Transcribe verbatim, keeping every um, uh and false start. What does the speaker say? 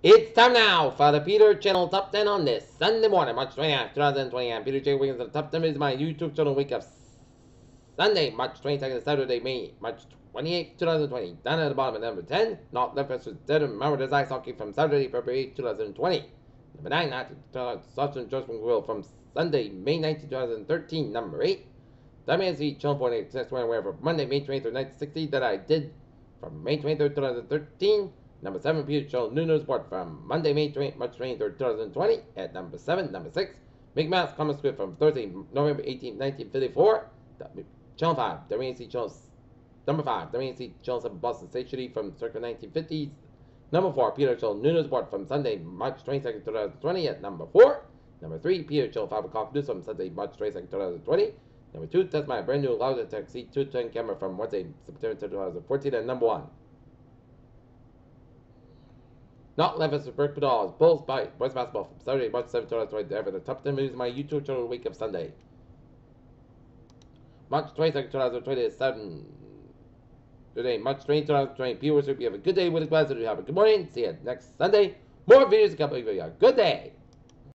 It's time now for the Peter Channel Top ten on this Sunday morning, March twenty-ninth, twenty twenty. I'm Peter J. Wiggins, and the Top ten is my YouTube channel week of Sunday, March twenty-second, Saturday, May, March twenty-eighth, twenty twenty. Down at the bottom at number ten, not left versus dead, remember this ice hockey from Saturday, February eighth, twenty twenty. Number nine, not Sergeant Judgment Will from Sunday, May nineteenth, twenty thirteen. Number eight, W N C Channel point eight, six where for Monday, May twenty-third, nineteen sixty, that I did from May twenty-third, twenty thirteen. Number seven, Peter Channel New News Report from Monday, May twentieth, March twenty-third, twenty twenty. At number seven, number six, Big Mouse Comic Script from Thursday, November eighteenth, nineteen fifty-four. Channel five, W N C Channel number five, W N C Channel seven Boston Station from circa nineteen fifties. Number four, Peter Channel New News Report from Sunday, March twenty-second, twenty twenty. At number four. Number three, Peter Channel five o'clock news from Sunday, March twenty-second, twenty twenty. Number two, that's my brand new Logitech C two ten camera from Wednesday, September twenty fourteen. At number one, not Levis or Burke Pedals, Bulls by Boys Basketball from Saturday, March seventh, twenty twenty. There for the top ten movies of my YouTube channel week of Sunday, March twenty-second, twenty twenty. seven. Today, March twentieth, twenty twenty. Viewers, hope you have a good day with the class. You have a good morning. See you next Sunday. More videos to come. Good day.